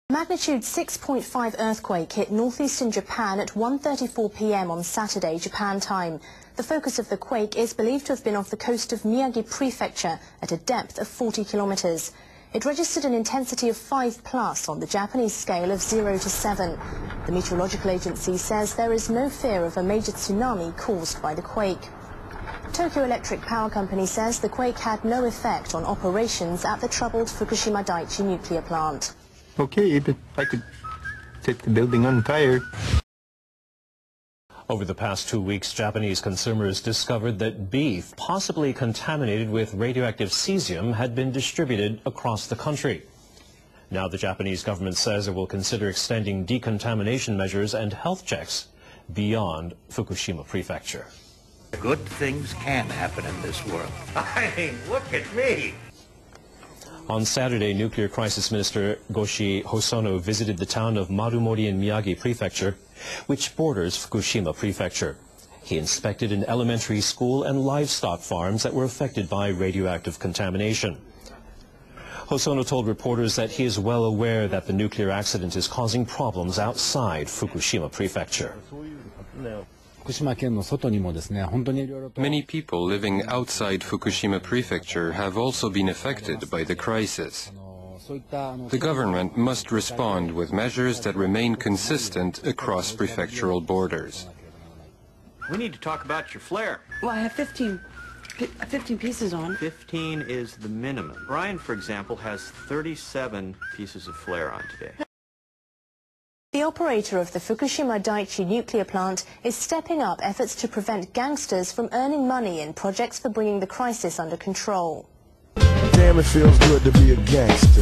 Magnitude 6.5 earthquake hit northeastern Japan at 1:34 p.m. on Saturday, Japan time. The focus of the quake is believed to have been off the coast of Miyagi Prefecture at a depth of 40 kilometers. It registered an intensity of 5+ on the Japanese scale of 0 to 7. The meteorological agency says there is no fear of a major tsunami caused by the quake. Tokyo Electric Power Company says the quake had no effect on operations at the troubled Fukushima Daiichi nuclear plant. Okay, but I could set the building on fire. Over the past 2 weeks, Japanese consumers discovered that beef possibly contaminated with radioactive cesium had been distributed across the country. Now the Japanese government says it will consider extending decontamination measures and health checks beyond Fukushima Prefecture. Good things can happen in this world. I mean, look at me. On Saturday, Nuclear Crisis Minister Goshi Hosono visited the town of Marumori in Miyagi Prefecture, which borders Fukushima Prefecture. He inspected an elementary school and livestock farms that were affected by radioactive contamination. Hosono told reporters that he is well aware that the nuclear accident is causing problems outside Fukushima Prefecture. Many people living outside Fukushima Prefecture have also been affected by the crisis. The government must respond with measures that remain consistent across prefectural borders. We need to talk about your flare. Well, I have 15 pieces on. 15 is the minimum. Brian, for example, has 37 pieces of flare on today. The operator of the Fukushima Daiichi nuclear plant is stepping up efforts to prevent gangsters from earning money in projects for bringing the crisis under control. Damn, it feels good to be a gangster.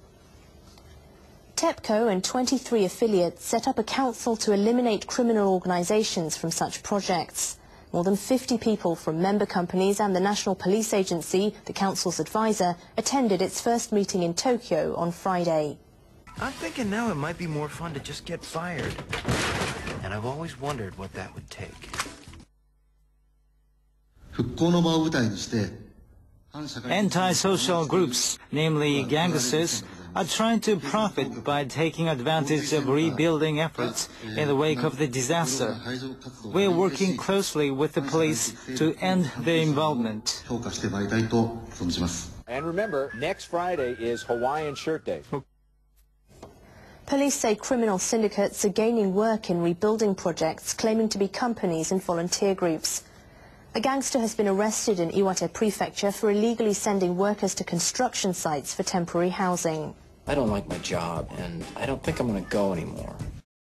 TEPCO and 23 affiliates set up a council to eliminate criminal organizations from such projects. More than 50 people from member companies and the National Police Agency, the council's advisor, attended its first meeting in Tokyo on Friday. I'm thinking now it might be more fun to just get fired. And I've always wondered what that would take. Anti-social groups, namely gangsters, are trying to profit by taking advantage of rebuilding efforts in the wake of the disaster. We are working closely with the police to end their involvement. And remember, next Friday is Hawaiian Shirt Day. Police say criminal syndicates are gaining work in rebuilding projects, claiming to be companies and volunteer groups. A gangster has been arrested in Iwate Prefecture for illegally sending workers to construction sites for temporary housing. I don't like my job, and I don't think I'm going to go anymore.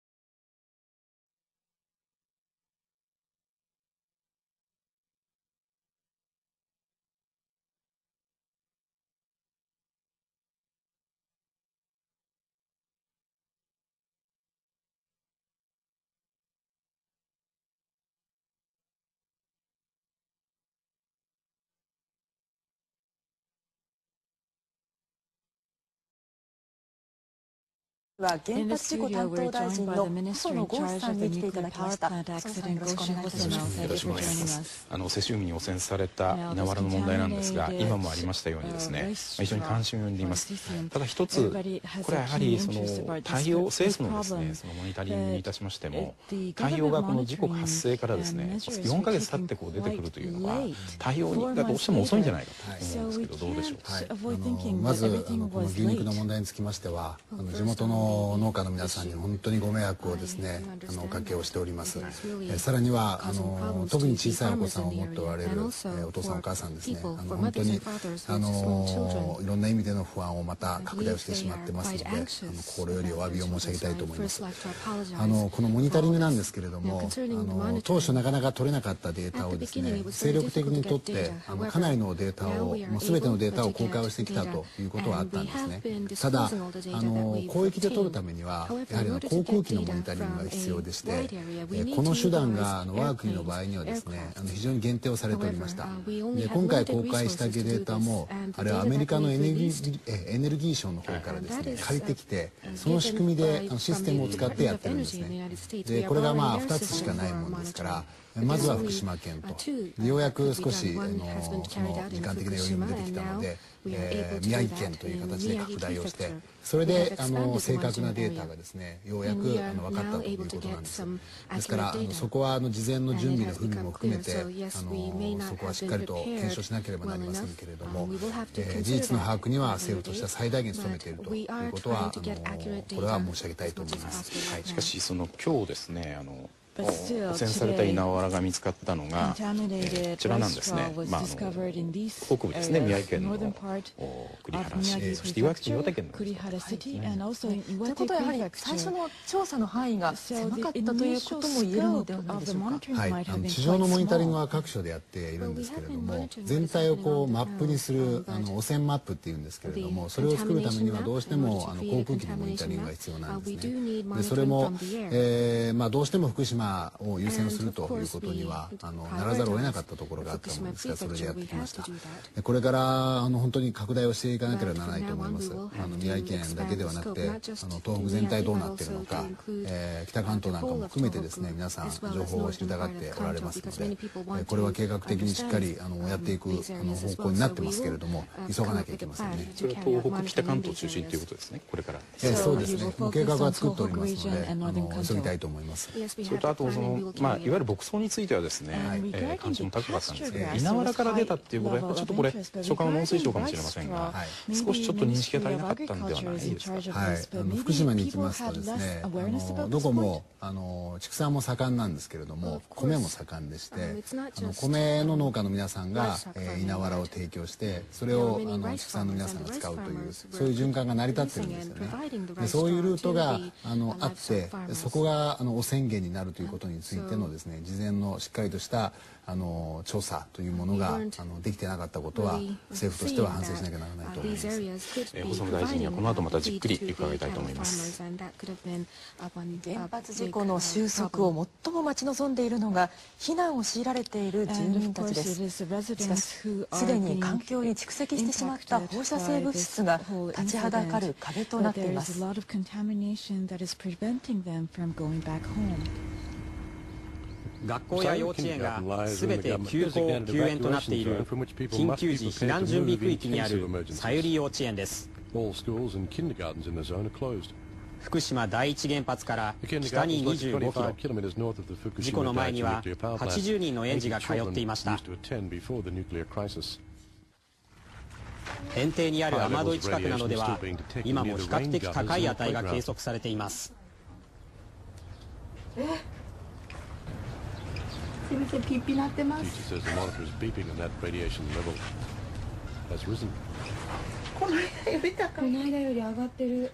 In the studio, we're joined by the minister in charge of the nuclear power plant accident, Goshi Hosono. Thank you for joining us. セシウムに汚染された稲わらの問題なんですが、今もありましたようにですね、非常に関心を呼んでいます。ただ一つ、これはやはり対応、政府のですね、そのモニタリングにいたしましても、対応がこの事故発生からですね、4ヶ月経って出てくるというのは、対応がどうしても遅いんじゃないかと思うんですけど、どうでしょうか。 まずこの牛肉の問題につきましては、地元の農家の皆さんに本当にご迷惑をですねおかけをしております。さらには特に小さいお子さんを持っておられるお父さんお母さんですね、本当にいろんな意味での不安をまた拡大をしてしまってますので、心よりお詫びを申し上げたいと思います。このモニタリングなんですけれども、当初なかなか取れなかったデータをですね精力的に取ってかなりのデータを全てのデータを公開をしてきたということはあったんですね。ただ広域で取るためにはやはり航空機のモニタリングが必要でして、この手段が我が国の場合にはですね非常に限定をされておりました。で今回公開したデータもあれはアメリカのエネルギー省の方からですね借りてきて、その仕組みでシステムを使ってやってるんですね。でこれが2つしかないものですから、 まずは福島県と、ようやく少しその時間的な余裕も出てきたので、宮城県という形で拡大をして、それで正確なデータがですね、ようやく分かったということなんです。ですからそこは事前の準備の不備も含めてそこはしっかりと検証しなければなりませんけれども、事実の把握には政府としては最大限努めているということはこれは申し上げたいと思います。 はい、しかし今日ですね汚染された稲わらが見つかったのが、こちらなんですね。北部ですね、宮城県の栗原市、そして岩手県の栗原市。ということはやはり最初の調査の範囲が狭かったということも言えるのではないでしょうか。 はい、地上のモニタリングは各所でやっているんですけれども、全体をマップにする汚染マップっていうんですけれども、それを作るためにはどうしても航空機のモニタリングが必要なんですね。でそれも、どうしても福島を優先するということにはならざるを得なかったところがあったものですが、それでやってきました。これから本当に拡大をしていかなければならないと思います。宮城県だけではなくて東北全体どうなっているのか、北関東なんかも含めてですね、皆さん情報を知りたがっておられますので、これは計画的にしっかりやっていく方向になってますけれども、急がなきゃいけませんね。 それは東北北関東中心ということですね、これから。 そうですね、計画は作っておりますので急ぎたいと思います。 それとあといわゆる牧草についてはですね、関心も高かったんですが、稲わらから出たっていうことはやっぱりちょっとこれ所管の農水省かもしれませんが、少しちょっと認識が足りなかったんではないですか。 はい、福島に行きますとですね、どこも畜産も盛んなんですけれども、米も盛んでして、米の農家の皆さんが稲わらを提供して、それを畜産の皆さんが使うという、そういう循環が成り立ってるんですよね。でそういうルートがあって、そこが汚染源になるということについてのですね、事前のしっかりとした調査というものができてなかったことは、政府としては反省しなきゃならないと思います。 細野大臣にはこの後またじっくり伺いたいと思います。 原発事故の収束を最も待ち望んでいるのが、避難を強いられている住民たちです。しかし、すでに環境に蓄積してしまった放射性物質が立ちはだかる壁となっています。 学校や幼稚園がすべて休校・休園となっている緊急時避難準備区域にあるさゆり幼稚園です。福島第一原発から北に25キロ、事故の前には80人の園児が通っていました。園庭にある雨どい近くなどでは今も比較的高い値が計測されています。 すみません、ピッピ鳴ってます。この間より高い。この間より上がってる。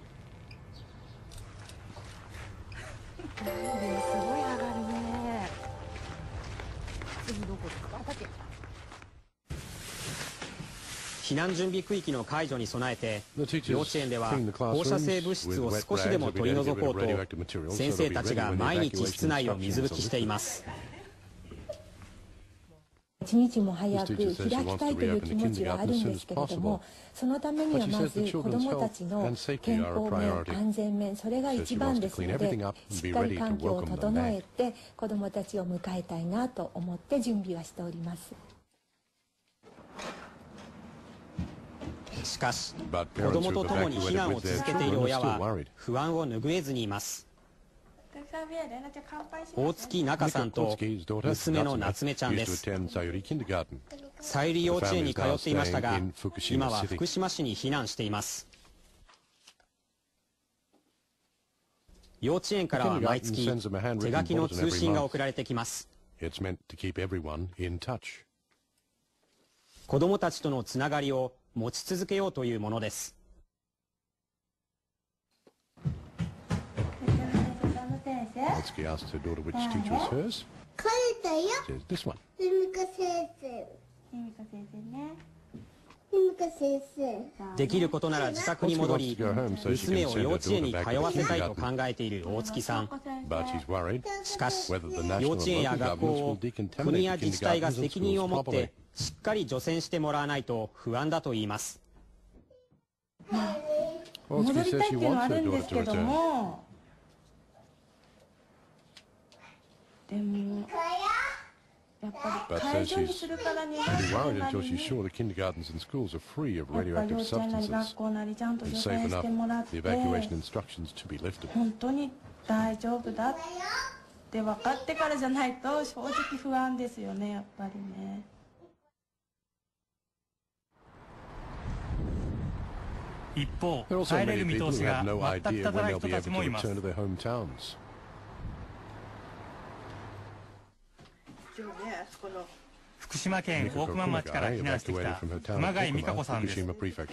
すごい上がるね。次どこですか？ 避難準備区域の解除に備えて、幼稚園では放射性物質を少しでも取り除こうと、先生たちが毎日室内を水拭きしています。 一日も早く開きたいという気持ちはあるんですけれども、そのためにはまず子どもたちの健康面、安全面、それが一番ですので、しっかり環境を整えて子どもたちを迎えたいなと思って準備はしております。 しかし、子どもと共に避難を続けている親は不安を拭えずにいます。大月中さんと娘の夏目ちゃんです。さゆり幼稚園に通っていましたが、今は福島市に避難しています。幼稚園からは毎月手書きの通信が送られてきます。子どもたちとのつながりを持ち続けようというものです。できることなら自宅に戻り、娘を幼稚園に通わせたいと考えている大月さん。しかし、幼稚園や学校を国や自治体が責任を持ってしっかり除染してもらわないと不安だと言います。 戻りたいっていうのはあるんですけども、でもやっぱ But り解除にするからには pretty それ worried なり until に she's sure the kindergartens and schools are free of やっぱり幼 radioactive 稚園なり substances 学校なりちゃんと and 助 safe 言し enough てもらっ the て evacuation instructions to be lifted. 本当に大丈夫だって分かってからじゃないと正直不安ですよねやっぱりね。 一方、 There are also 帰れ many る見 people 通し who が have no 全く idea 立た when ない they'll 人 be た able ち to もいます return to their hometowns. 福島県大熊町から避難してきた熊谷美香子さんです。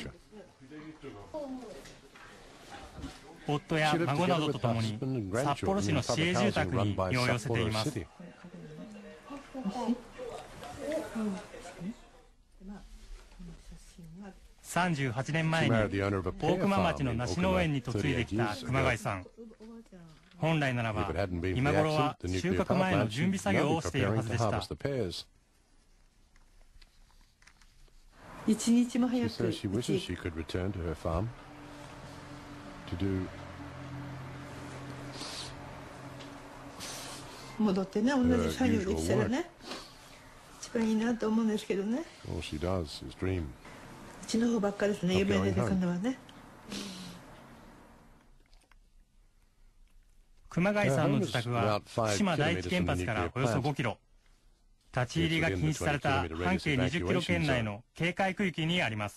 夫や孫などとともに札幌市の市営住宅に身を寄せています。38年前に大熊町の梨農園に嫁いできた熊谷さん。本来ならば今頃は収穫前の準備作業をしているはずでした。 一日も早く She wishes she could return to her farm to do 戻ってね同じ作業できたらね一番いいなと思うんですけどね。 all she does is dream. うちの方ばっかですね夢出てくるのはね。 熊谷さんの自宅は福島第一原発からおよそ5キロ。立ち入りが禁止された半径20キロ圏内の警戒区域にあります。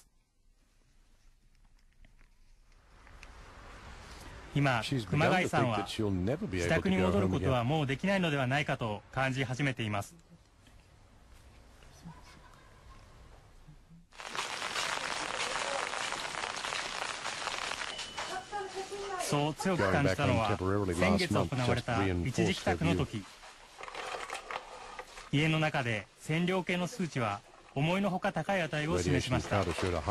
今、熊谷さんは自宅に戻ることはもうできないのではないかと感じ始めています。そう強く感じたのは先月行われた一時帰宅の時。家の中で線量計の数値は思いのほか高い値を示しました。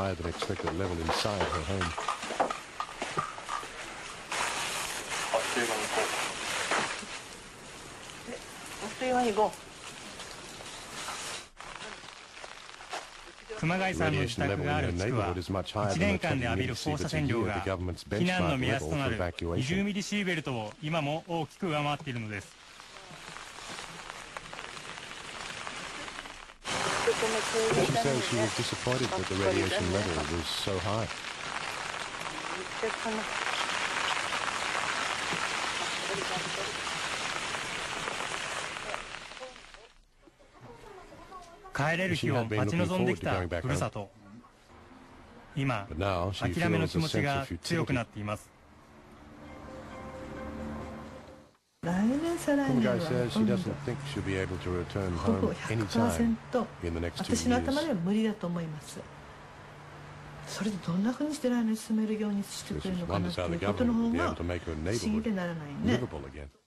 熊谷さんの自宅がある地区は1年間で浴びる放射線量が避難の目安となる20ミリシーベルトを今も大きく上回っているのです。 She says she was disappointed that the radiation level was so high. 帰れる日を待ち望んできたふるさと。今、諦めの気持ちが強くなっています。 来年再来年はほぼ 100% 私の頭では無理だと思います。それでどんなふうにして来年進めるようにしてくれるのかなということの方が不思議でならないね。